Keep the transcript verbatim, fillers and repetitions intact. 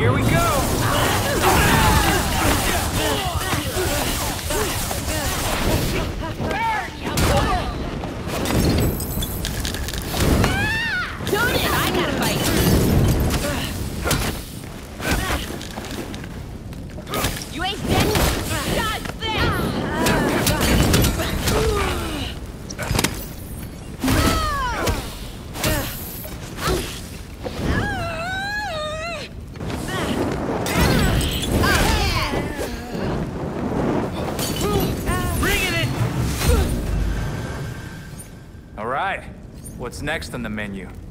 Here we go! Tune in, I gotta fight. You ain't dead. Dodge this! All right, what's next on the menu?